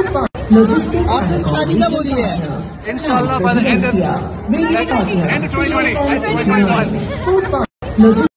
logistics आपकी शादी कब हो रही है? Inshallah by the end of 2020.